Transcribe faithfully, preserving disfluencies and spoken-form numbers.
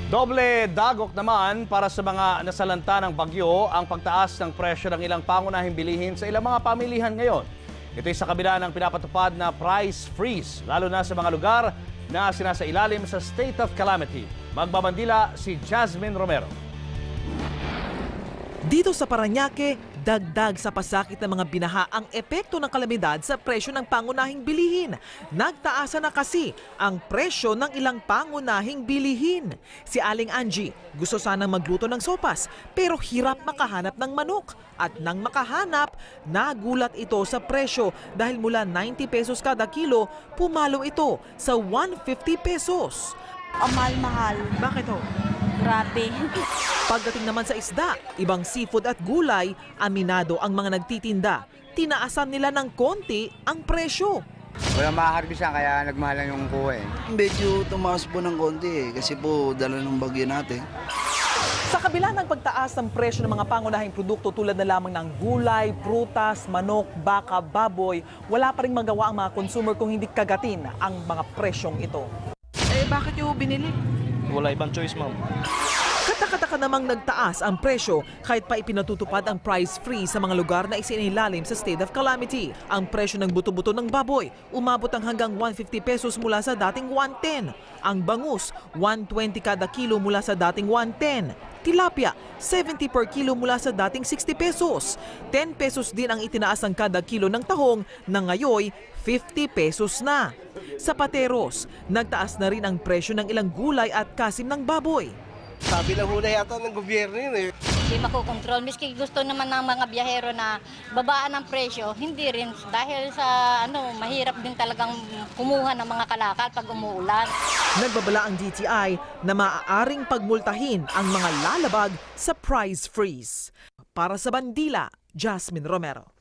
Doble dagok naman para sa mga nasalanta ng bagyo ang pagtaas ng presyo ng ilang pangunahing bilihin sa ilang mga pamilihan ngayon. Ito'y sa kabila ng pinapatupad na price freeze, lalo na sa mga lugar na sinasailalim sa state of calamity. Magbabandila si Jasmine Romero. Dito sa Parañaque, dagdag sa pasakit ng mga binaha ang epekto ng kalamidad sa presyo ng pangunahing bilihin. Nagtaasa na kasi ang presyo ng ilang pangunahing bilihin. Si Aling Angie gusto sanang magluto ng sopas pero hirap makahanap ng manok. At nang makahanap, nagulat ito sa presyo dahil mula ninety pesos kada kilo, pumalo ito sa one hundred fifty pesos. Ang mahal-mahal. Bakit ho? Grabe. Pagdating naman sa isda, ibang seafood at gulay, aminado ang mga nagtitinda. Tinaasan nila ng konti ang presyo. Wala makakarbisan kaya nagmahal lang yung kuha eh. Medyo tumaas po ng konti eh, kasi po dala ng bagyo natin. Sa kabila ng pagtaas ng presyo ng mga pangunahing produkto tulad na lamang ng gulay, prutas, manok, baka, baboy, wala pa rin magawa ang mga consumer kung hindi kagatin ang mga presyong ito. Eh bakit nyo binili? Wala ibang choice, ma'am. Katakataka namang nagtaas ang presyo kahit pa ipinatutupad ang price free sa mga lugar na isinilalim sa state of calamity. Ang presyo ng buto-buto ng baboy umabot ang hanggang one hundred fifty pesos mula sa dating one hundred ten. Ang bangus, one hundred twenty kada kilo mula sa dating one hundred ten. Tilapia, seventy per kilo mula sa dating sixty pesos. ten pesos din ang itinaas ang kada kilo ng tahong na ngayoy fifty pesos na. Sa pateros, nagtaas na rin ang presyo ng ilang gulay at kasim ng baboy. Sabi lang muna yata ng gobyerno yun eh. Hindi makukontrol. Miski gusto naman ng mga biyahero na babaan ang presyo, hindi rin. Dahil sa ano, mahirap din talagang kumuha ng mga kalakal pag umuulan. Nagbabala ang D T I na maaaring pagmultahin ang mga lalabag sa price freeze. Para sa Bandila, Jasmine Romero.